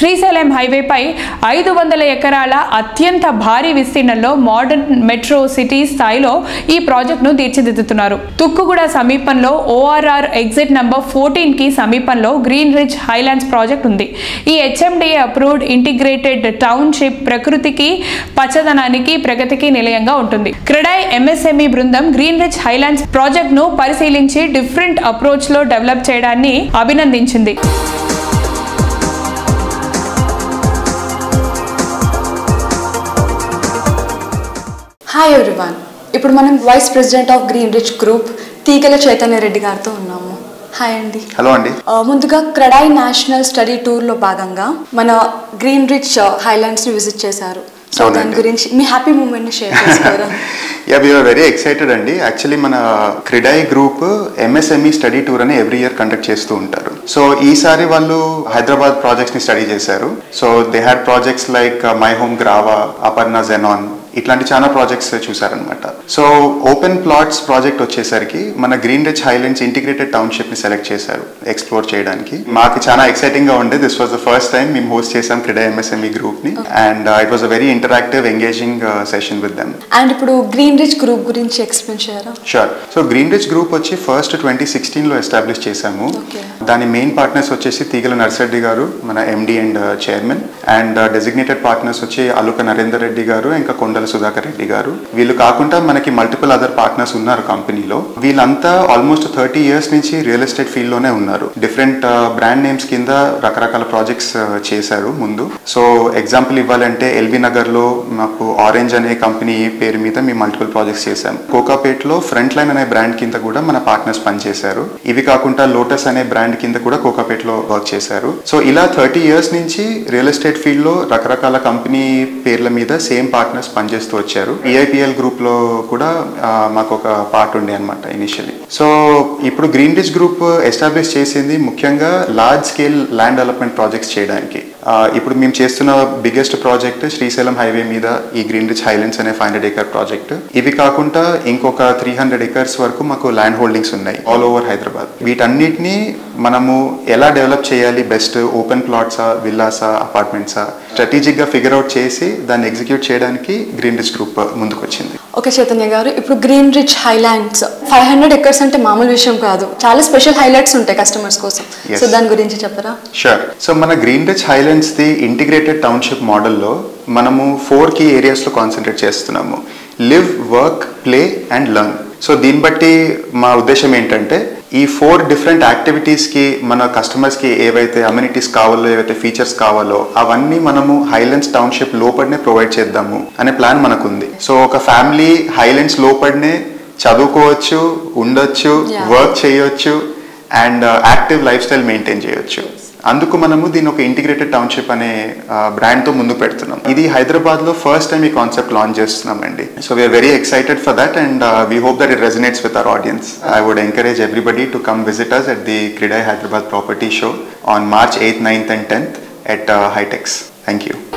శ్రీశైలం హైవేపై 500 ఎకరాల అత్యంత భారీ విస్తీర్ణంలో మోడర్న్ మెట్రో సిటీ స్థాయిలో ఈ ప్రాజెక్టును తీర్చిదిద్దుతున్నారు. తుక్కుగూడ సమీపంలో ORR ఎగ్జిట్ నంబర్ 14 కి సమీపంలో గ్రీన్ రిచ్ హైలాండ్స్ ప్రాజెక్ట్ ఉంది. ఈ HMDA అప్రూవ్డ్ ఇంటిగ్రేటెడ్ టౌన్షిప్ ప్రకృతికి, పచ్చదనానికి, ప్రగతికి నిలయంగా ఉంటుంది. క్రెడాయ్ MSME బృందం గ్రీన్ రిచ్ హైలాండ్స్ ప్రాజెక్ట్ ను పరిశీలించి డిఫరెంట్ అప్రోచ్ లో డెవలప్ చేయడాన్ని అభినందించింది. హాయ్ ఎవ్రీవన్, ఇప్పుడు మనం vice president of Green Rich Group Teegala Chaitanya Reddy గారితో ఉన్నాము. హాయ్ అండి. హలో అండి. ముందుగా క్రెడాయ్ నేషనల్ స్టడీ టూర్లో భాగంగా మన గ్రీన్ రిచ్ హైలాండ్స్ని విజిట్ చేశారు. సో దాని గురించి మీ హ్యాపీ మూమెంట్ని షేర్ చేసుకోరా? యా, వీఆర్ వెరీ ఎక్సైటెడ్ అండి. యాక్చువల్లీ మన CREDAI group MSME study tour అని ఎవ్రీ ఇయర్ కండక్ట్ చేస్తూ ఉంటారు. సో ఈసారి వాళ్ళు హైదరాబాద్ ప్రాజెక్ట్స్ని స్టడీ చేశారు. So they had projects like My Home Grava, Aparna Zenon, ఇట్లాంటి చాలా ప్రాజెక్ట్స్ చూసారనమాట. సో ఓపెన్ ప్లాట్స్ ప్రాజెక్ట్ వచ్చేసరికి మన Green rich Highlands integrated township ని సెలెక్ట్ చేశారు ఎక్స్ప్లోర్ చేయడానికి. మాకు చాలా ఎక్సైటింగ్ గా ఉండే. This was the first time మేము హోస్ట్ చేసాం క్రెడాయ్ MSME గ్రూప్ ని, and it was a very interactive engaging session with them. And ఇప్పుడు గ్రీన్ రిచ్ గ్రూప్ గురించి ఎక్స్ప్లెయిన్ చేయరా? Sure. So Green Rich Group వచ్చి ఫస్ట్ 2016 లో ఎస్టాబ్లిష్ చేశాము. దాని మెయిన్ పార్ట్నర్స్ వచ్చేసి తీగల నర్సిరెడ్డి గారు, మన MD and chairman, and designated partners వచ్చి అలుక నరేందర్ రెడ్డి గారు, ఇంకా కొండల సుధాకర్ రెడ్డి గారు. వీళ్ళు కాకుండా మనకి మల్టిపుల్ అదర్ పార్ట్నర్స్ ఉన్నారు కంపెనీలో. వీళ్ళంతా ఆల్మోస్ట్ 30 years నుంచి రియల్ ఎస్టేట్ ఫీల్డ్ లోనే ఉన్నారు. డిఫరెంట్ బ్రాండ్ నేమ్స్ కింద రకరకాల ప్రాజెక్ట్స్ చేశారు ముందు. సో ఎగ్జాంపుల్ ఇవ్వాలంటే LB నగర్ లో మాకు ఆరెంజ్ అనే కంపెనీ పేరు మీద మేము మల్టిపుల్ ప్రాజెక్ట్స్ చేశాం. కోకాపేట్ లో ఫ్రంట్ లైన్ అనే బ్రాండ్ కింద కూడా మన పార్ట్నర్స్ పనిచేశారు. ఇవి కాకుండా లోటస్ అనే బ్రాండ్ కింద కూడా కోకాపేట్ లో వర్క్ చేశారు. సో ఇలా 30 years నుంచి రియల్ ఎస్టేట్ ఫీల్డ్ లో రకరకాల కంపెనీ పేర్ల మీద సేమ్ పార్ట్నర్స్ పనిచేస్తూ వచ్చారు. EIPL గ్రూప్ లో కూడా మాకు ఒక పార్ట్ ఉండే అనమాట ఇనిషియలీ. సో ఇప్పుడు గ్రీన్ రిచ్ గ్రూప్ ఎస్టాబ్లిష్ చేసింది ముఖ్యంగా large scale land development projects చేయడానికి. ఇప్పుడు మేము చేస్తున్న బిగ్గెస్ట్ ప్రాజెక్ట్ శ్రీశైలం హైవే మీద ఈ గ్రీన్ రిచ్ హైలాండ్స్ అనే 500 acre ప్రాజెక్ట్. ఇవి కాకుండా ఇంకొక 300 acres వరకు మాకు ల్యాండ్ హోల్డింగ్స్ ఉన్నాయి ఆల్ ఓవర్ హైదరాబాద్. వీటన్నిటిని మనము ఎలా డెవలప్ చేయాలి, బెస్ట్ ఓపెన్ ప్లాట్సా, విల్లాసా, అపార్ట్మెంట్సా, స్ట్రాటజిక్ గా ఫిగర్ అవుట్ చేసి దాన్ని ఎగ్జిక్యూట్ చేయడానికి గ్రీన్ రిచ్ గ్రూప్ ముందుకు వచ్చింది. ఓకే చైతన్య గారు, ఇప్పుడు గ్రీన్ రిచ్ హైలాండ్స్ 500 acres అంటే మామూలు విషయం కాదు. చాలా స్పెషల్ హైలైట్స్ ఉంటాయి కస్టమర్స్ కోసం. సో దాని గురించి చెప్పరా? షూర్. సో మన Green rich Highlands the integrated township మోడల్లో మనము 4 key areas లో కాన్సన్ట్రేట్ చేస్తున్నాము. Live, work, play and learn. So దీన్ని బట్టి మా ఉద్దేశం ఏంటంటే ఈ 4 different యాక్టివిటీస్కి మన కస్టమర్స్కి ఏవైతే అమ్యూనిటీస్ కావాలో, ఏవైతే ఫీచర్స్ కావాలో అవన్నీ మనము హైలాండ్స్ టౌన్షిప్ లోపలనే ప్రొవైడ్ చేద్దాము అనే ప్లాన్ మనకుంది. సో ఒక ఫ్యామిలీ హైలాండ్స్ లోపలనే చదువుకోవచ్చు, ఉండొచ్చు, వర్క్ చేయొచ్చు and active lifestyle maintain చేయొచ్చు. అందుకు మనము దీన్ని ఒక ఇంటిగ్రేటెడ్ టౌన్షిప్ అనే బ్రాండ్తో ముందుకు పెడుతున్నాం. ఇది హైదరాబాద్లో ఫస్ట్ టైం ఈ కాన్సెప్ట్ లాంచ్ చేస్తున్నామండి. So we're very excited for that and we hope that it resonates with our audience. I would encourage everybody to come visit us at the CREDAI Hyderabad Property Show on March 8th, 9th and 10th at Hitex. Thank you.